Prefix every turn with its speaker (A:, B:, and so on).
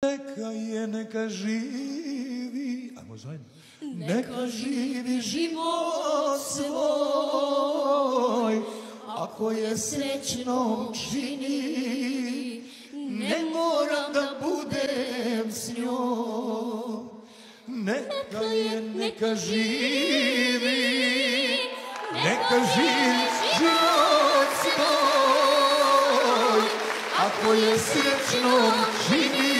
A: Neka je, neka živi, ajmo zajedno. Neka živi život svoj, ako je srećnom čini, ne moram da budem s njom. Neka je, neka živi, neka živi život svoj, ako je srećnom čini,